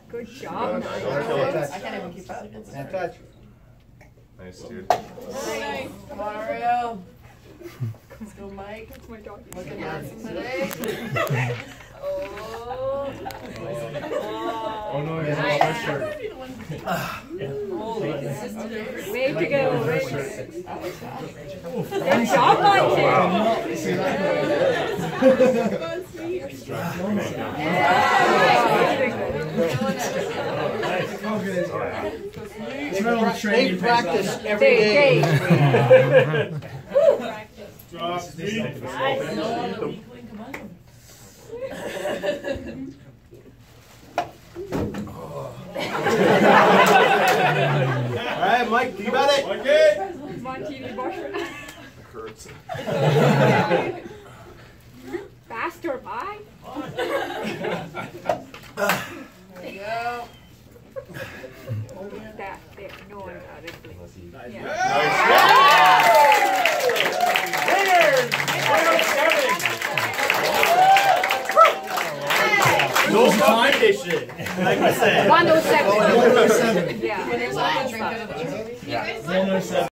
Good job. I can't even keep up. Can't touch. Nice, dude. Nice. Mario. Let's go, Mike. That's my dog. Looking handsome today. Oh. Oh no, he's Nice. lost his shirt. Holy consistent. Way to go, Rich. That was fast. Good job, Mike. They practice every day. Drop speed. Alright, Mike, you got it. Okay. Come on, TV Busher. Hurts. Faster, bye. There you go. That there, no one got it. Yeah. No competition, like I said. 107. 107. Yeah. When there's like a drink of the Yeah. 107.